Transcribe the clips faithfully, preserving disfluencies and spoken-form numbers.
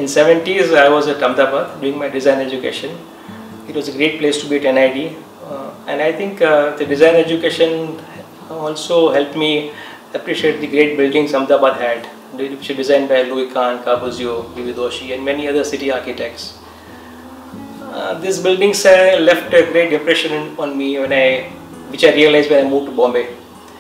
seventies, I was at Ahmedabad doing my design education. It was a great place to be at N I D, uh, and I think uh, the design education also helped me appreciate the great buildings Ahmedabad had, which were designed by Louis Kahn, Corbusier, D V Doshi, and many other city architects. Uh, these buildings uh, left a great impression on me when I, which I realized when I moved to Bombay.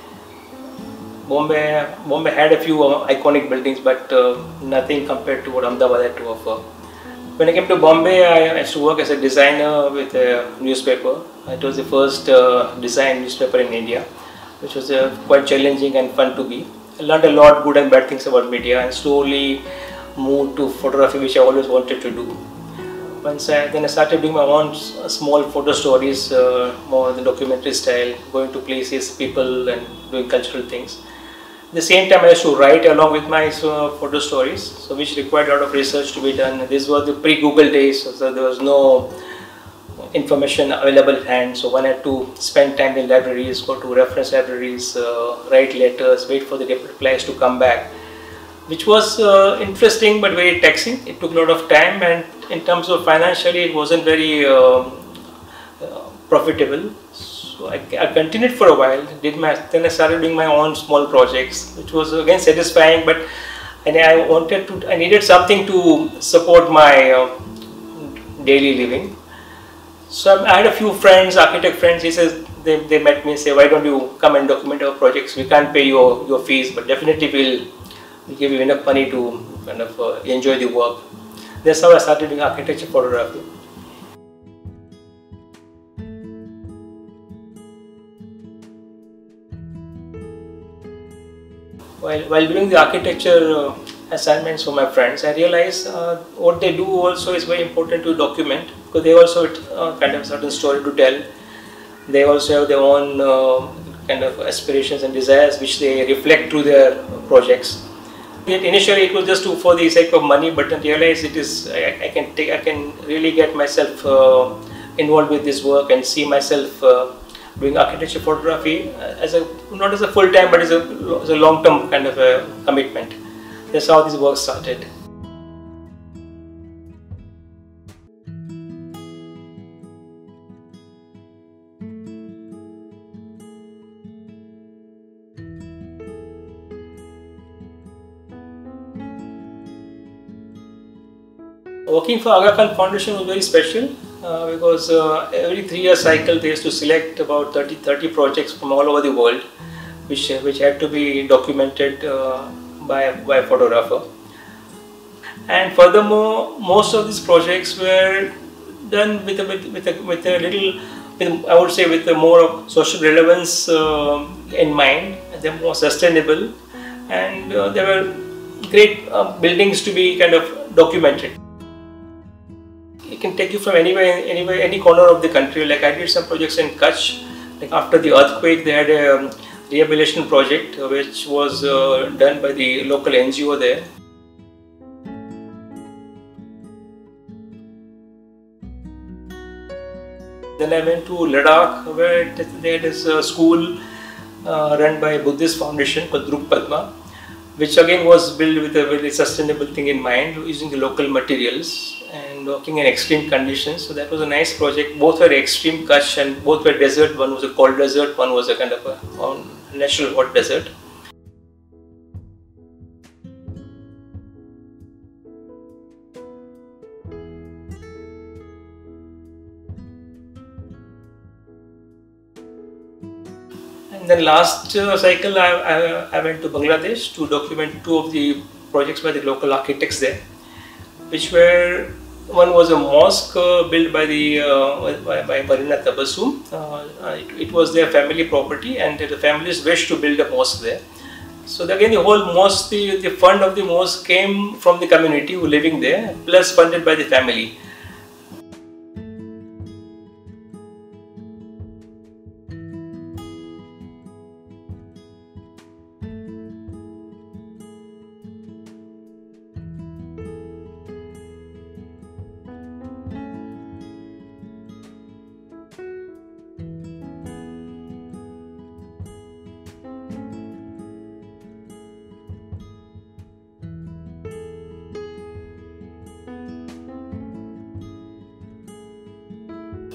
Bombay, Bombay had a few uh, iconic buildings, but uh, nothing compared to what Ahmedabad had to offer. When I came to Bombay, I used to work as a designer with a newspaper. It was the first uh, design newspaper in India, which was uh, quite challenging and fun to be. I learned a lot good and bad things about media, and slowly moved to photography, which I always wanted to do. Once I, then I started doing my own small photo stories, uh, more in the documentary style, going to places, people, and doing cultural things. At the same time, I used to write along with my uh, photo stories, so which required a lot of research to be done. These were the pre-Google days, so there was no information available at hand. So one had to spend time in libraries, go to reference libraries, uh, write letters, wait for the replies to come back, which was uh, interesting but very taxing. It took a lot of time, and in terms of financially, it wasn't very um, uh, profitable. So I, I continued for a while. Did my then I started doing my own small projects, which was again satisfying. But and I wanted to, I needed something to support my uh, daily living. So I had a few friends, architect friends. He says they, they met me and say, why don't you come and document our projects? We can't pay your your fees, but definitely we'll, we'll give you enough money to kind of uh, enjoy the work. That's how I started doing architecture photography. While, while doing the architecture uh, assignments for my friends, I realized uh, what they do also is very important to document, because they also uh, kind of certain story to tell. They also have their own uh, kind of aspirations and desires, which they reflect through their projects. Initially, it was just to, for the sake of money, but I realized it is I, I can take I can really get myself uh, involved with this work and see myself uh, doing architecture photography as a not as a full time, but as a, as a long term kind of a commitment. That's how this work started. Working for Aga Khan Foundation was very special uh, because uh, every three year cycle they used to select about thirty, thirty projects from all over the world, which, which had to be documented uh, by, by a photographer. And furthermore, most of these projects were done with a, with, with a, with a little, with, I would say with a more of social relevance uh, in mind. They're more sustainable, and uh, there were great uh, buildings to be kind of documented. It can take you from anywhere, anywhere, any corner of the country. Like I did some projects in Kutch. Like after the earthquake, they had a um, rehabilitation project uh, which was uh, done by the local N G O there. Then I went to Ladakh, where they had this uh, school uh, run by a Buddhist foundation called Druk Padma, which again was built with a very sustainable thing in mind, using the local materials and working in extreme conditions. So that was a nice project. Both were extreme Kutch and both were desert. One was a cold desert, one was a kind of a natural hot desert. And then last uh, cycle I, I, I went to Bangladesh to document two of the projects by the local architects there, which were, one was a mosque uh, built by the uh, by, by Marina Tabassum. Uh, it, it was their family property, and the families wished to build a mosque there. So again, the whole mosque, the, the fund of the mosque came from the community who were living there, plus funded by the family.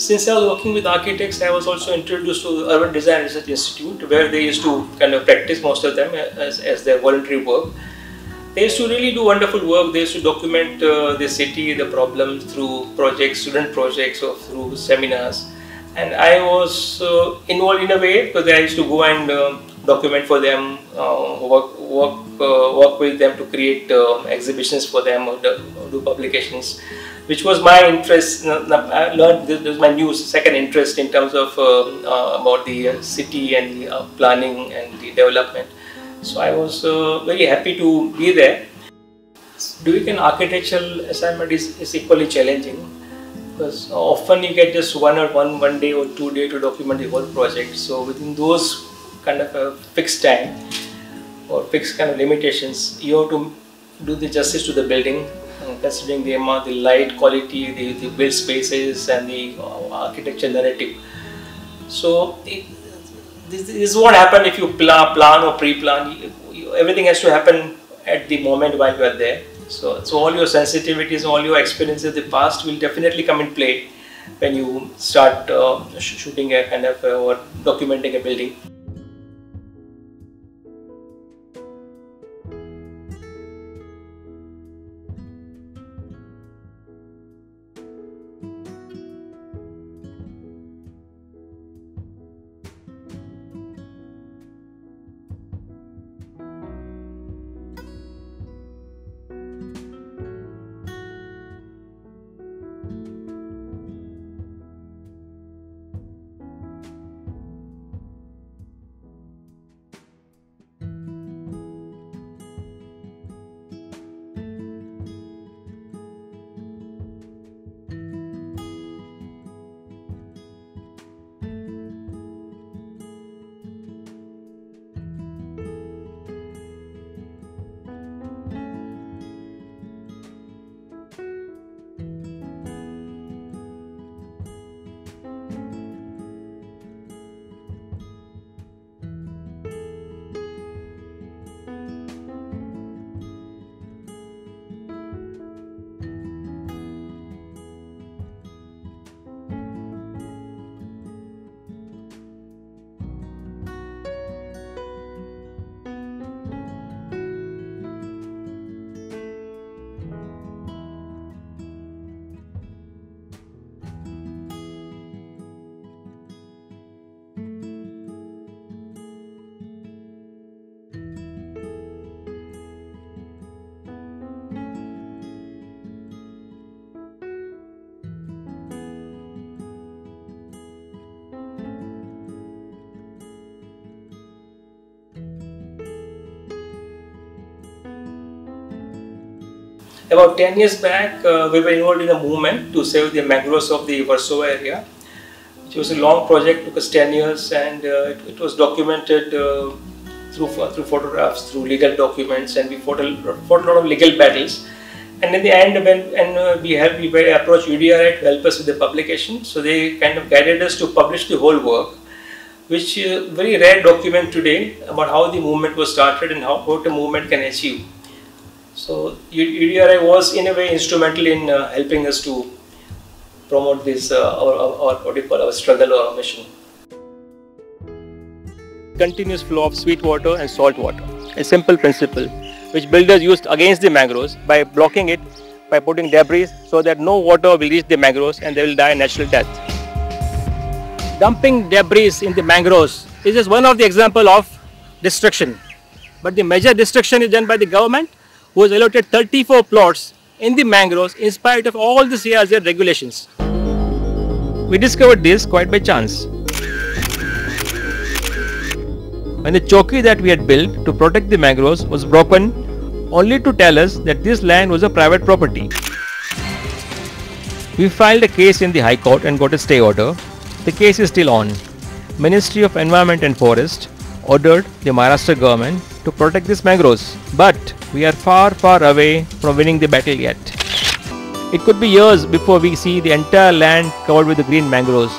Since I was working with architects, I was also introduced to the Urban Design Research Institute, where they used to kind of practice most of them as, as their voluntary work. They used to really do wonderful work. They used to document uh, the city, the problems through projects, student projects, or through seminars. And I was uh, involved in a way because I used to go and uh, document for them, uh, work, work, uh, work with them to create uh, exhibitions for them or, the, or do publications, which was my interest. I learned this was my new second interest in terms of uh, uh, about the uh, city and the uh, planning and the development. So I was uh, very happy to be there. Doing an architectural assignment is, is equally challenging, because often you get just one or one one day or two day to document the whole project. So within those kind of a fixed time or fixed kind of limitations, you have to do the justice to the building, uh, considering the amount, the light quality, the, the build spaces, and the uh, architecture narrative. So it, this, this won't happen if you plan, plan or pre-plan. You, you, everything has to happen at the moment while you are there. So, so all your sensitivities, all your experiences of the past will definitely come in play when you start uh, sh shooting a kind of uh, or documenting a building. About ten years back, uh, we were involved in a movement to save the mangroves of the Warsaw area. It was a long project, took us ten years, and uh, it, it was documented uh, through through photographs, through legal documents, and we fought a, fought a lot of legal battles. And in the end, when and uh, we had we approached U D R I to help us with the publication, so they kind of guided us to publish the whole work, which is a very rare document today about how the movement was started and how what a movement can achieve. So U D R I was in a way instrumental in uh, helping us to promote this uh, our, our, what do you call our struggle or our mission. Continuous flow of sweet water and salt water, a simple principle which builders used against the mangroves by blocking it, by putting debris so that no water will reach the mangroves and they will die a natural death. Dumping debris in the mangroves is just one of the example of destruction, but the major destruction is done by the government, who has allotted thirty-four plots in the mangroves in spite of all the C R Z regulations. We discovered this quite by chance. When the chowki that we had built to protect the mangroves was broken, only to tell us that this land was a private property. We filed a case in the High Court and got a stay order. The case is still on. Ministry of Environment and Forest ordered the Maharashtra government to protect these mangroves, but we are far far away from winning the battle yet. It could be years before we see the entire land covered with the green mangroves.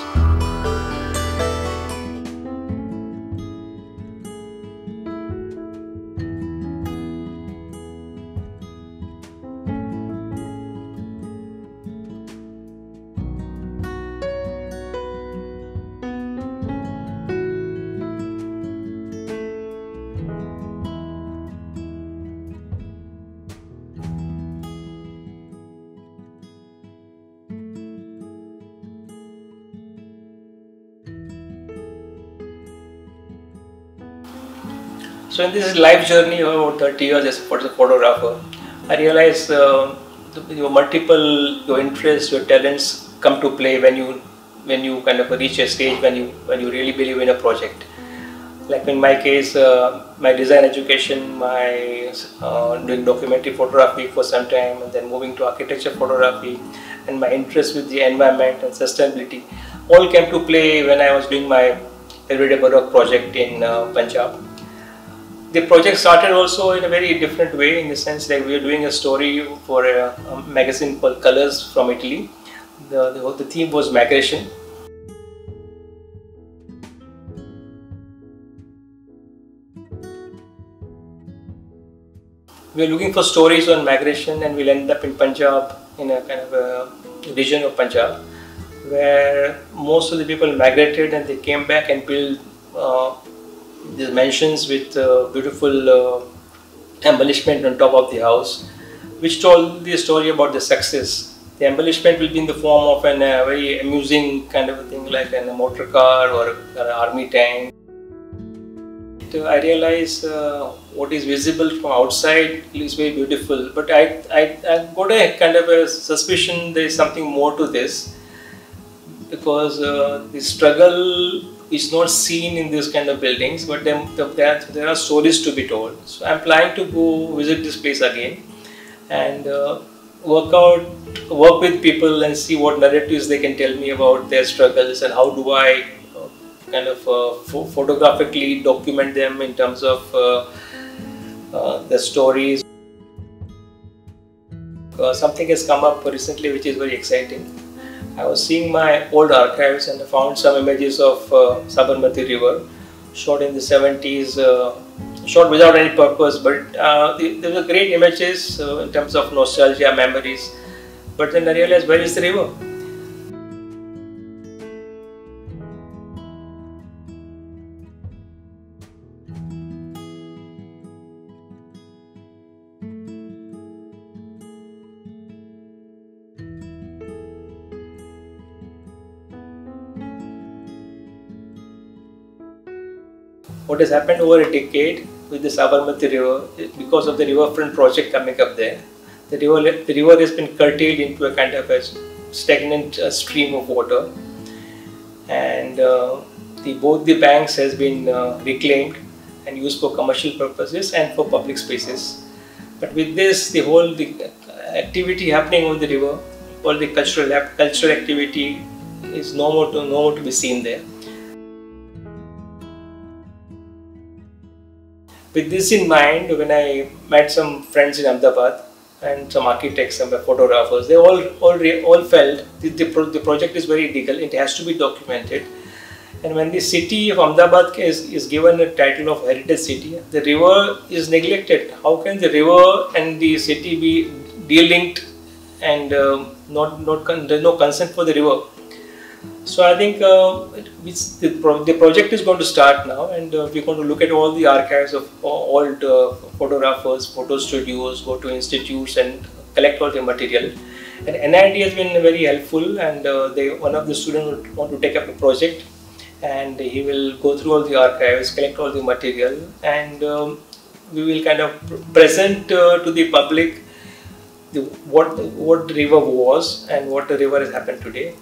So in this life journey of about thirty years as a photographer, I realized uh, the, your multiple your interests, your talents come to play when you when you kind of reach a stage when you when you really believe in a project. Like in my case, uh, my design education, my uh, doing documentary photography for some time, and then moving to architecture photography, and my interest with the environment and sustainability all came to play when I was doing my Everyday Baroque project in uh, Punjab. The project started also in a very different way, in the sense that we were doing a story for a, a magazine called Colors from Italy. The, the, the theme was migration. We were looking for stories on migration, and we'll end up in Punjab, in a kind of a region of Punjab, where most of the people migrated and they came back and built uh, these mansions with uh, beautiful uh, embellishment on top of the house, which told the story about the success. The embellishment will be in the form of an, a very amusing kind of a thing, like an, a motor car or an army tank. I realize uh, what is visible from outside is very beautiful, but I, I, I got a kind of a suspicion there is something more to this, because uh, the struggle is not seen in this kind of buildings, but then the, there, there are stories to be told. So I'm planning to go visit this place again and uh, work out, work with people and see what narratives they can tell me about their struggles, and how do I uh, kind of uh, ph photographically document them in terms of uh, uh, the stories. Uh, something has come up recently which is very exciting. I was seeing my old archives and I found some images of uh, Sabarmati River, shot in the seventies, uh, shot without any purpose, but uh, the, there were great images uh, in terms of nostalgia, memories. But then I realized, where is the river? What has happened over a decade with the Sabarmati River, because of the riverfront project coming up there, the river, the river has been curtailed into a kind of a stagnant uh, stream of water, and uh, the, both the banks has been uh, reclaimed and used for commercial purposes and for public spaces. But with this, the whole the activity happening on the river, all the cultural cultural activity is no more to no more to be seen there. With this in mind, when I met some friends in Ahmedabad and some architects, some photographers, they all all, all felt that the, pro the project is very legal, it has to be documented. And when the city of Ahmedabad is, is given a title of heritage city, the river is neglected. How can the river and the city be de-linked and uh, not, not there is no consent for the river? So I think uh, it's the, pro the project is going to start now, and uh, we're going to look at all the archives of old uh, photographers, photo studios, go to institutes and collect all the material. And N I D has been very helpful, and uh, they, one of the students would want to take up a project, and he will go through all the archives, collect all the material, and um, we will kind of present uh, to the public the, what, what the river was and what the river has happened today.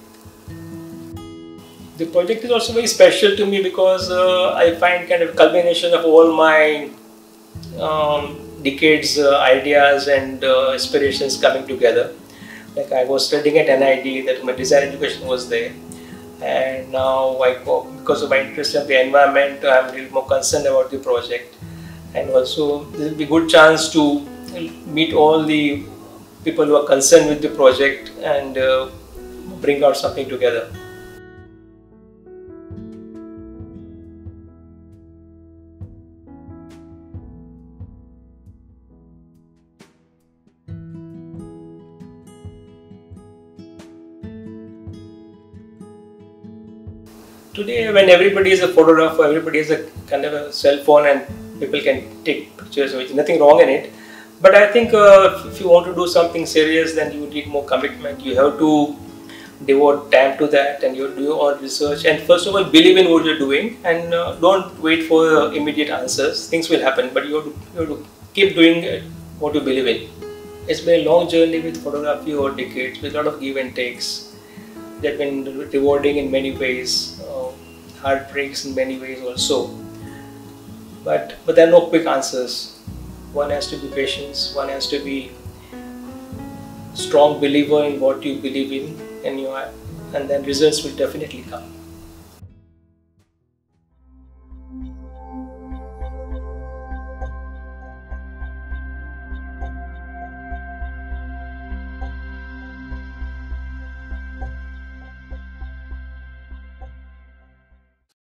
The project is also very special to me because uh, I find kind of culmination of all my um, decades uh, ideas and uh, aspirations coming together. Like I was studying at N I D, that my design education was there, and now I go, because of my interest in the environment, I am a little more concerned about the project, and also this will be a good chance to meet all the people who are concerned with the project and uh, bring out something together. Today, when everybody is a photographer, everybody has a kind of a cell phone and people can take pictures, which is nothing wrong in it. But I think uh, if you want to do something serious, then you need more commitment. You have to devote time to that, and you do your own research, and first of all believe in what you're doing, and uh, don't wait for uh, immediate answers. Things will happen, but you have, to, you have to keep doing uh, what you believe in. It's been a long journey with photography over decades, with a lot of give and takes. They've been rewarding in many ways, uh, heartbreaks in many ways also, but but there are no quick answers. One has to be patient, one has to be strong believer in what you believe in, and you are, and then results will definitely come.